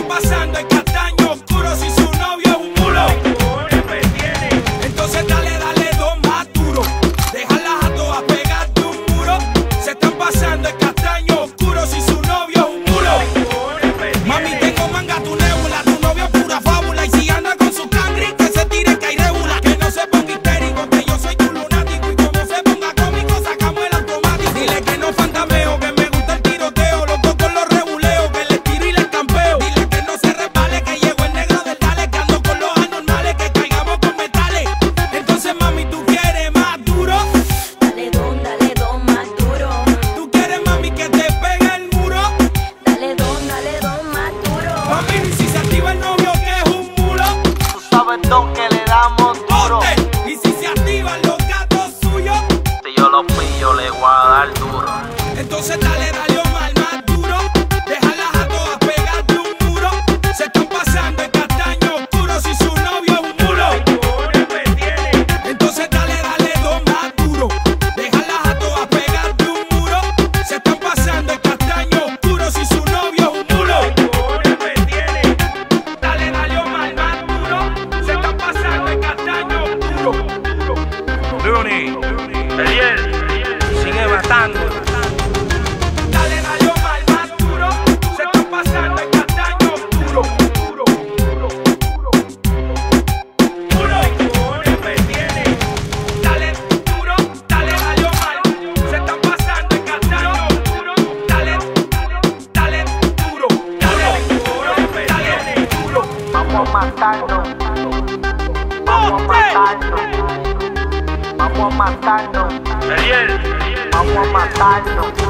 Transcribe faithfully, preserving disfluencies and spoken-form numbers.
pasando el castaño oscuro si su novio es un mulo. Entonces dale, dale dos más duro. Déjalas a todas pegadas de un muro. Se están pasando el castaño oscuro si su novio es un mulo. Mami, tengo manga tu nébula, tu novio es pura fábula. Y si anda con su cangri, que se tire que hay regula. Que no se ponga histérico, que yo soy tu lunático. Y como se ponga cómico, sacamos el automático. Dile que no fantameo, que me gusta el tiroteo. Los dos con los reguleos, que les tiro y les campeo. Dile que no se resbale, que llegó el negro del dale. Que ando con los anormales, que caigamos con metales. Entonces mami, ¿tú quieres más duro? Dale don, dale don más duro. ¿Tú quieres mami que te pegue el muro? Dale don, dale don más duro. Mami, ¿y si se activa el novio que es un mulo? Tú sabes don que le damos duro. ¡Ote! ¿Y si se activan los gatos suyos? Si yo lo pillo le voy a dar duro. Entonces dale, dale Omar más duro. Déjalas a todas pegadas de un muro. Se están pasando el castaño oscuro si su novio es un mulo. Entonces dale, dale dos más duro. Déjalas a todas pegadas de un muro. Se están pasando el castaño oscuro si su novio es un mulo. Dale, dale Omar más duro. Se están pasando el castaño oscuro. Looney, Eliel, sigue matando. Dale, dale Omar más duro. Se están pasando el castaño oscuro. Dale duro, dale, dale Omar. Se están pasando el castaño oscuro. Dale, dale duro, dale duro, dale duro. Vamos a matarnos. Vamos a matarnos. Vamos a matarnos. Eliel, Vamos a matarnos.